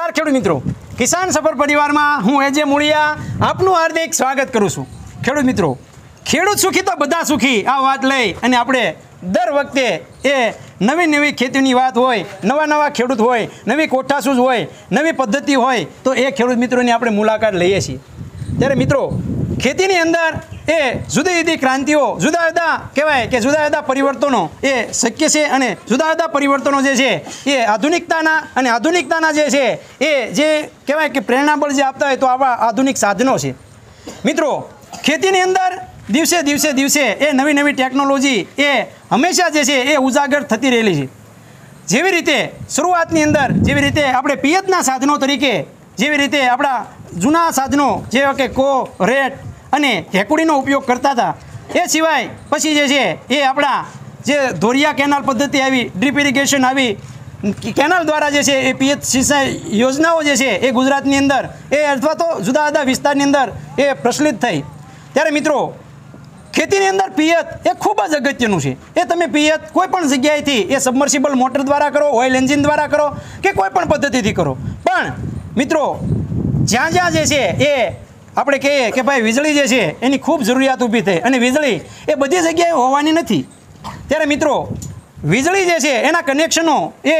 નમસ્કાર ખેડૂત મિત્રો, કિસાન સફર પરિવારમાં હું એજે મૂળિયા આપનું હાર્દિક સ્વાગત કરું છું। ખેડૂત મિત્રો, ખેડૂત સુખી તો બધા સુખી આ વાત લઈ અને આપણે દર વખતે એ નવી ખેતીની વાત હોય, નવા ખેડૂત હોય, નવી કોઠાસૂઝ હોય, નવી પદ્ધતિ હોય તો એ ખેડૂત મિત્રોની આપણે મુલાકાત લઈએ છીએ। ત્યારે મિત્રો, ખેતીની અંદર એ જુદી જુદી ક્રાંતિઓ, જુદા કહેવાય કે જુદા પરિવર્તનો એ શક્ય છે અને જુદા પરિવર્તનો જે છે એ આધુનિકતાના જે છે એ જે કહેવાય કે પ્રેરણાબળ જે આપતા હોય તો આવા આધુનિક સાધનો છે। મિત્રો, ખેતીની અંદર દિવસે એ નવી ટેકનોલોજી એ હંમેશા જે છે એ ઉજાગર થતી રહેલી છે। જેવી રીતે શરૂઆતની અંદર જેવી રીતે આપણે પિયતના સાધનો તરીકે જેવી રીતે આપણા જૂના સાધનો જેવા કે કો, રેટ અને હેકુડીનો ઉપયોગ કરતા હતા, એ સિવાય પછી જે છે એ આપણા જે ધોરિયા કેનાલ પદ્ધતિ આવી, ડ્રીપ ઇરિગેશન આવી, કેનાલ દ્વારા જે છે એ પિયત સિંચાઈ યોજનાઓ જે છે એ ગુજરાતની અંદર એ અથવા તો જુદા વિસ્તારની અંદર એ પ્રચલિત થઈ। ત્યારે મિત્રો, ખેતીની અંદર પિયત એ ખૂબ જ અગત્યનું છે। એ તમે પિયત કોઈ પણ જગ્યાએથી એ સબમર્સિબલ મોટર દ્વારા કરો, ઓઇલ એન્જિન દ્વારા કરો કે કોઈ પણ પદ્ધતિથી કરો, પણ મિત્રો જ્યાં જે છે એ આપણે કહીએ કે ભાઈ વીજળી જે છે એની ખૂબ જરૂરિયાત ઊભી થઈ અને વીજળી એ બધી જગ્યાએ હોવાની નથી। ત્યારે મિત્રો, વીજળી જે છે એના કનેક્શનો એ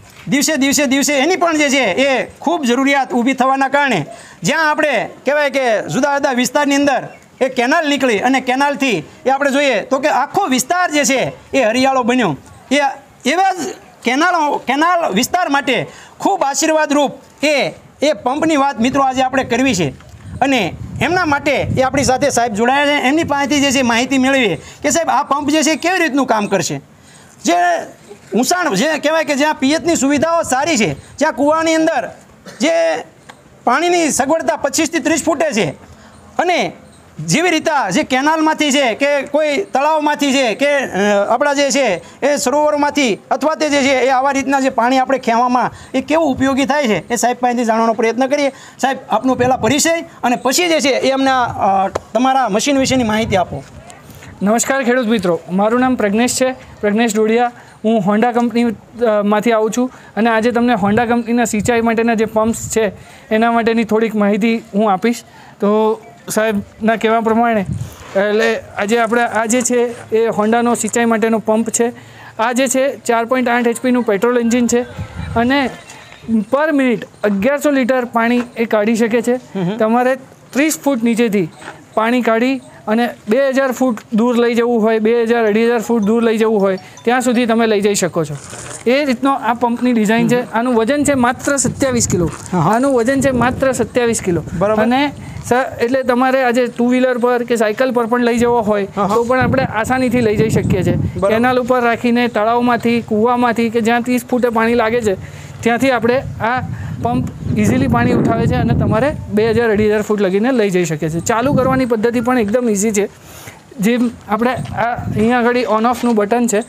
દિવસે એની પણ જે છે એ ખૂબ જરૂરિયાત ઊભી થવાના કારણે જ્યાં આપણે કહેવાય કે જુદા વિસ્તારની અંદર એ કેનાલ નીકળી અને કેનાલથી એ આપણે જોઈએ તો કે આખો વિસ્તાર જે છે એ હરિયાળો બન્યો। એવા જ કેનાલ વિસ્તાર માટે ખૂબ આશીર્વાદરૂપ એ પંપની વાત મિત્રો આજે આપણે કરવી છે અને એમના માટે એ આપણી સાથે સાહેબ જોડાયા છે। એમની પાસેથી જે છે માહિતી મેળવીએ કે સાહેબ આ પંપ જે છે કેવી રીતનું કામ કરશે। જે ઊંચાણ જે કહેવાય કે જ્યાં પિયતની સુવિધાઓ સારી છે, જ્યાં કૂવાની અંદર જે પાણીની સગવડતા 25 થી 30 ફૂટે છે અને જેવી રીતે જે કેનાલમાંથી છે કે કોઈ તળાવમાંથી છે કે આપણા જે છે એ સરોવરોમાંથી અથવા તે જે છે એ આવા રીતના જે પાણી આપણે ખેવામાં એ કેવું ઉપયોગી થાય છે એ સાહેબ પાસેથી જાણવાનો પ્રયત્ન કરીએ। સાહેબ, આપનો પહેલાં પરિચય અને પછી જે છે એ અમને તમારા મશીન વિશેની માહિતી આપો। નમસ્કાર ખેડૂત મિત્રો, મારું નામ પ્રજ્ઞેશ છે, પ્રજ્ઞેશ ડોડિયા। હું હોન્ડા કંપનીમાંથી આવું છું અને આજે તમને હોન્ડા કંપનીના સિંચાઈ માટેના જે પમ્પ્સ છે એના માટેની થોડીક માહિતી હું આપીશ। તો સાહેબના કહેવા પ્રમાણે એટલે આજે આપણે આ જે છે એ હોન્ડાનો સિંચાઈ માટેનો પંપ છે। આ જે છે 4.8 HPનું પેટ્રોલ એન્જિન છે અને પર મિનિટ 1100 લીટર પાણી એ કાઢી શકે છે। તમારે 30 ફૂટ નીચેથી પાણી કાઢી અને 2000 ફૂટ દૂર લઈ જવું હોય, 2000-2500 ફૂટ દૂર લઈ જવું હોય ત્યાં સુધી તમે લઈ જઈ શકો છો। એ રીતનો આ પંપની ડિઝાઇન છે। આનું વજન છે માત્ર 27 કિલો। આનું વજન છે માત્ર 27 કિલો અને એટલે તમારે આજે ટુ વ્હીલર પર કે સાયકલ પર પણ લઈ જવો હોય તો પણ આપણે આસાનીથી લઈ જઈ શકીએ છીએ। કેનાલ ઉપર રાખીને તળાવમાંથી, કૂવામાંથી કે જ્યાં 30 ફૂટે પાણી લાગે છે ત્યાંથી આપણે આ પંપ ઇઝીલી પાણી ઉઠાવે છે અને તમારે 2000-2500 ફૂટ લગીને લઈ જઈ શકે છે। ચાલુ કરવાની પદ્ધતિ પણ એકદમ ઇઝી છે। જેમ આપણે આ અહીંયા આગળ ઓન ઓફનું બટન છે,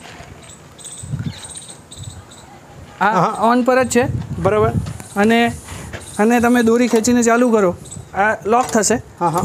આ ઓન પર જ છે, બરાબર, અને તમે દોરી ખેંચીને ચાલુ કરો, આ લોક થશે।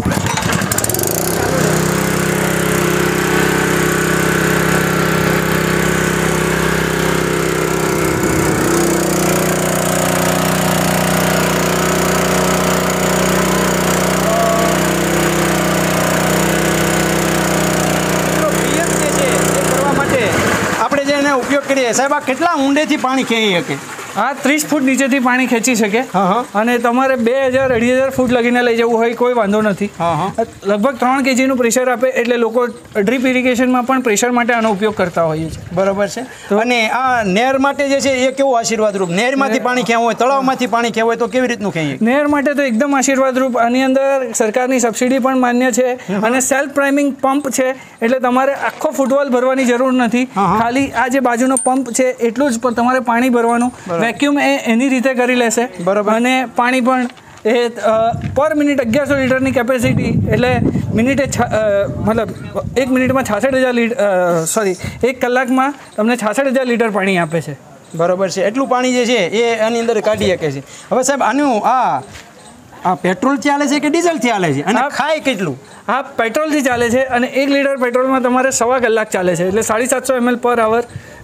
ઉપયોગ કરીએ સાહેબ, આ કેટલા ઊંડેથી પાણી ખેંચી શકે? આ 30 ફૂટ નીચેથી પાણી ખેંચી શકે અને તમારે 2000-2500 ફૂટ લગીને લઈ જવું હોય કોઈ વાંધો નથી। લગભગ 3 kgનું પ્રેશર આપે એટલે લોકો ડ્રીપ ઇરિગેશનમાં પણ પ્રેશર માટે આનો ઉપયોગ કરતા હોઈએ છે, બરાબર છે। અને આ નહેર માટે જે છે એ કેવું આશીર્વાદરૂપ? નહેરમાંથી પાણી ખેંચવું હોય, તળાવમાંથી પાણી ખેંચવું હોય તો કેવી રીતનું ખેંચીએ? નહેર માટે તો એકદમ આશીર્વાદરૂપ। આની અંદર સરકારની સબસિડી પણ માન્ય છે અને સેલ્ફ પ્રાઇમિંગ પંપ છે એટલે તમારે આખો ફૂટબોલ ભરવાની જરૂર નથી। ખાલી આ જે બાજુનો પંપ છે એટલું જ તમારે પાણી ભરવાનું, વેક્યુમ એની રીતે કરી લેશે, બરાબર, અને પાણી પણ એ પર મિનિટ 1100 લીટરની કેપેસિટી એટલે મિનિટે મતલબ 1 મિનિટમાં 66,000 લીટર, સોરી 1 કલાકમાં તમને 66,000 લીટર પાણી આપે છે, બરાબર છે। એટલું પાણી જે છે એ આની અંદર કાઢી શકે છે। હવે સાહેબ, આનું આ પેટ્રોલથી ચાલે છે કે ડીઝલથી ચાલે છે અને ખાય કેટલું? આ પેટ્રોલથી ચાલે છે અને 1 લીટર પેટ્રોલમાં તમારે 1.25 કલાક ચાલે છે એટલે 750 ml પર અવર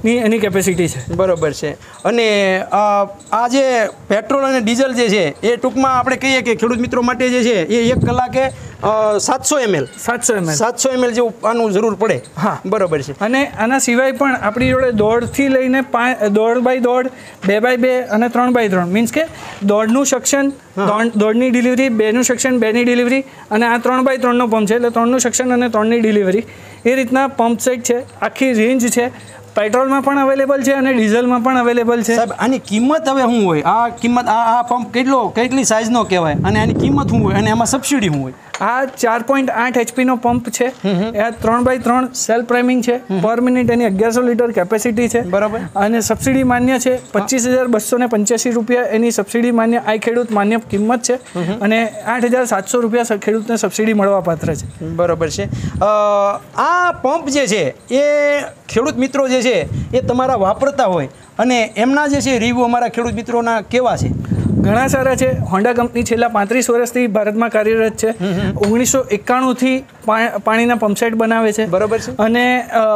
ની એની કેપેસિટી છે. બરોબર છે. અને આ જે પેટ્રોલ અને ડીઝલ જે છે એ ટૂંકમાં આપણે કહીએ કે ખેડૂત મિત્રો માટે જે છે એ 1 કલાકે 700 ml જેવું આનું જરૂર પડે. હા, બરોબર છે. અને આના સિવાય પણ આપણી જોડે 1.5થી લઈને 1.5x1.5, 2x2 અને 3x3 મીન્સ કે 1.5નું સેક્શન, 1.5ની ડિલિવરી, 2નું સેક્શન, 2ની ડિલિવરી અને આ 3x3નો પંપ છે એટલે 3નું સેક્શન અને 3ની ડિલિવરી. એ રીતના પંપ સેટ છે, આખી રેન્જ છે. પેટ્રોલમાં પણ અવેલેબલ છે અને ડીઝલમાં પણ અવેલેબલ છે. સાહેબ આની કિંમત હવે શું હોય? આ કિંમત આ પંપ કેટલી સાઇઝનો કહેવાય અને આની કિંમત શું હોય અને એમાં સબસિડી શું હોય? આ 4.8 HP નો પંપ છે. આ 3x3 સેલ્ફ પ્રાઇમિંગ છે. પર મિનિટ એની 1100 લીટર કેપેસિટી છે. બરાબર. અને સબસિડી માન્ય છે. 25,285 રૂપિયા એની સબસિડી માન્ય આ ખેડૂત માન્ય કિંમત છે. અને 8,700 રૂપિયા ખેડૂતને સબસિડી મળવા પાત્ર છે. બરાબર છે. આ પંપ જે છે એ ખેડૂત મિત્રો જે છે એ તમારા વાપરતા હોય અને એમના જે છે રિવ્યુ અમારા ખેડૂત મિત્રોના કેવા છે? ઘણા સારા છે. હોન્ડા કંપની છેલ્લા 35 વર્ષથી ભારતમાં કાર્યરત છે. 1991થી પાણીના પંપસેટ બનાવે છે. બરાબર છે. અને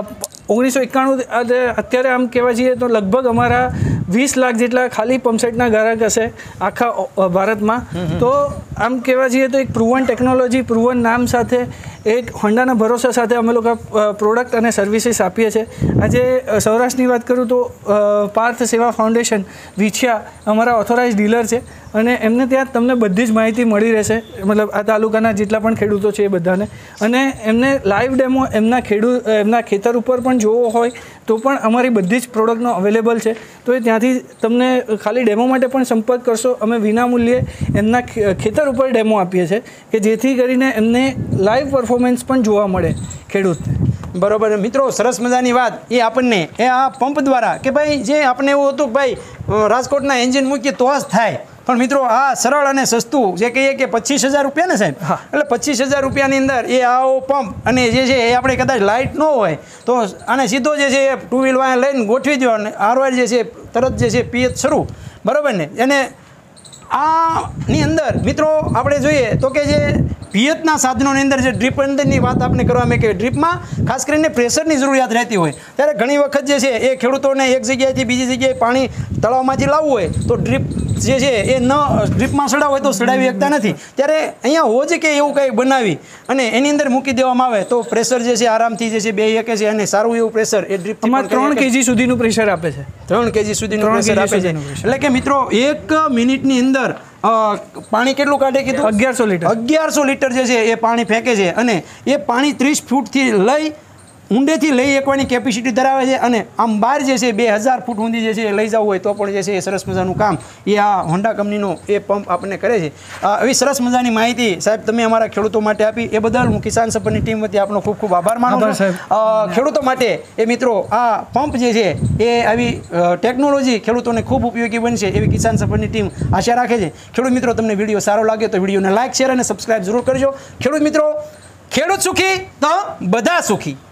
1991 અત્યારે આમ કહેવા જઈએ તો લગભગ અમારા 20 લાખ જેટલા ખાલી પંપસેટના ગ્રાહક હશે આખા ભારતમાં. તો આમ કહેવા જઈએ તો એક પ્રુવન ટેકનોલોજી, પ્રુવન નામ સાથે એક હોન્ડાના ભરોસા સાથે અમે લોકો પ્રોડક્ટ અને સર્વિસીસ આપીએ છીએ. આજે સૌરાષ્ટ્રની વાત કરું તો પાર્થ સેવા ફાઉન્ડેશન વિછિયા અમારા ઓથોરાઇઝ ડીલર છે અને એમને ત્યાં તમને બધી જ માહિતી મળી રહેશે, મતલબ આ તાલુકાના જેટલા પણ ખેડૂતો છે એ બધાને. અને એમને લાઈવ ડેમો એમના ખેતર ઉપર પણ જોવો હોય તો પણ અમારી બધી જ પ્રોડક્ટનો અવેલેબલ છે. તો એ ત્યાંથી તમને ખાલી ડેમો માટે પણ સંપર્ક કરશો. અમે વિનામૂલ્યે એમના ખેતર ઉપર ડેમો આપીએ છીએ કે જેથી કરીને એમને લાઈવ પરફોર્મન્સ પણ જોવા મળે ખેડૂતને. બરોબર મિત્રો, સરસ મજાની વાત એ આપણને એ આ પંપ દ્વારા કે ભાઈ જે આપણે એવું હતું ભાઈ રાજકોટના એન્જિન મૂકીએ તો જ થાય, પણ મિત્રો આ સરળ અને સસ્તું જે કહીએ કે 25,000 રૂપિયા ને સાહેબ, એટલે 25,000 રૂપિયાની અંદર એ આવો પંપ અને જે છે એ આપણે કદાચ લાઇટ ન હોય તો આને સીધો જે છે એ 2 વ્હીલ વાળા લઈને ગોઠવી દો અને આરવાર જે છે તરત જે છે પિયત શરૂ. બરાબર ને? અને આની અંદર મિત્રો આપણે જોઈએ તો કે જે પિયતના સાધનોની અંદર જે ડ્રીપ અંદરની વાત આપણે કરવામાં કે ડ્રીપમાં ખાસ કરીને પ્રેશરની જરૂરિયાત રહેતી હોય ત્યારે ઘણી વખત જે છે એ ખેડૂતોને એક જગ્યાએથી બીજી જગ્યાએ પાણી તળાવમાંથી લાવવું હોય તો ડ્રીપ જે છે એ ન ડ્રીપમાં સડાવ હોય તો સડાવી શકતા નથી. ત્યારે અહીંયા હોજ કે એવું કંઈ બનાવી અને એની અંદર મૂકી દેવામાં આવે તો પ્રેશર જે છે આરામથી જે છે બે શકે છે અને સારું એવું પ્રેશર એ ડ્રીપ 3 kg સુધીનું પ્રેશર આપે છે. 3 kg સુધીનું પ્રેશર આપે છે. એટલે કે મિત્રો 1 મિનિટની અંદર પાણી કેટલું કાઢે કીધું? 1100 લીટર જે છે એ પાણી ફેંકે છે અને એ પાણી 30 ફૂટથી લઈ ઊંડેથી લઈ એકવાની કેપેસિટી ધરાવે છે અને આમ બહાર જે છે 2000 ફૂટ ઊંડી જે છે એ લઈ જવું હોય તો પણ જે છે એ સરસ મજાનું કામ એ આ હોન્ડા કંપનીનો એ પંપ આપણને કરે છે. એવી સરસ મજાની માહિતી સાહેબ તમે અમારા ખેડૂતો માટે આપી એ બદલ હું કિસાન સફરની ટીમ વતી આપનો ખૂબ ખૂબ આભાર માનું છું. ખેડૂતો માટે એ મિત્રો આ પંપ જે છે એ આવી ટેકનોલોજી ખેડૂતોને ખૂબ ઉપયોગી બનશે એવી કિસાન સફરની ટીમ આશા રાખે છે. ખેડૂત મિત્રો તમને વિડીયો સારો લાગે તો વિડીયોને લાઇક, શેર અને સબસ્ક્રાઇબ જરૂર કરજો. ખેડૂત મિત્રો, ખેડૂત સુખી તો બધા સુખી.